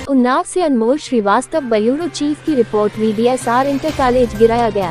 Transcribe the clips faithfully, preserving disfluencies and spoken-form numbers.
उन्नाव से Anmol Srivastava bureau chief की रिपोर्ट। वीडीएसआर इंटर कॉलेज गिराया गया।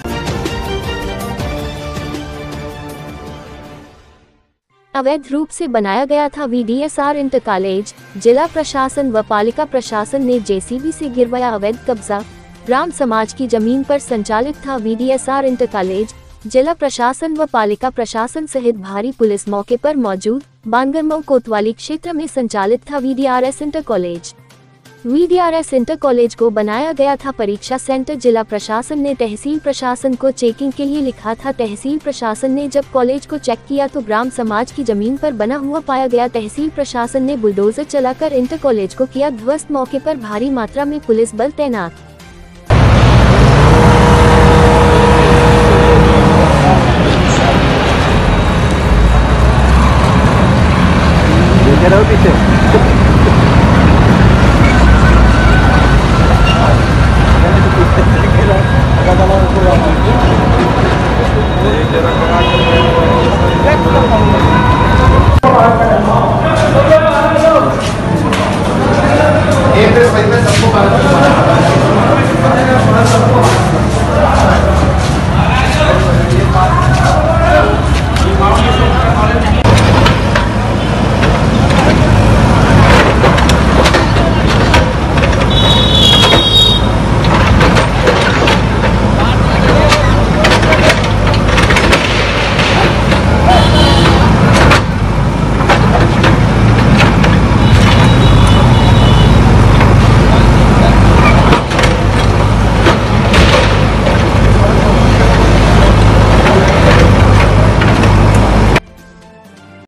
अवैध रूप से बनाया गया था वीडीएसआर इंटर कॉलेज। जिला प्रशासन व पालिका प्रशासन ने जेसीबी से गिरवाया अवैध कब्जा। ग्राम समाज की जमीन पर संचालित था वीडीएसआर इंटर कॉलेज। जिला प्रशासन व पालिका प्रशासन सहित भारी पुलिस मौके पर मौजूद। बानगरमऊ कोतवाली क्षेत्र में संचालित था VDRS inter college. VDRS inter college को बनाया गया था परीक्षा सेंटर। जिला प्रशासन ने तहसील प्रशासन को चेकिंग के लिए लिखा था। तहसील प्रशासन ने जब कॉलेज को चेक किया तो ग्राम समाज की जमीन पर बना हुआ पाया गया। तहसील प्रशासन ने बुलडोजर चलाकर इंटर कॉलेज को किया ध्वस्त। मौके पर भारी मात्रा में पुलिस बल तैनात।